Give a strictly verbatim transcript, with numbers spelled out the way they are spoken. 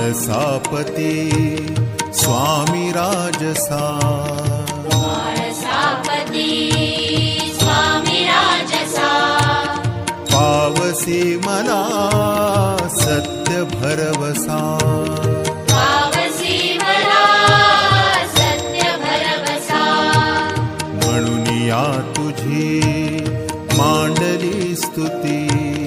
माळसापती स्वामी राजसा, माळसापती स्वामी राजसा, पावसी मला सत्य भरवसा, पावसी मला सत्य भरवसा, म्हणून या तुझी मांडली स्तुती,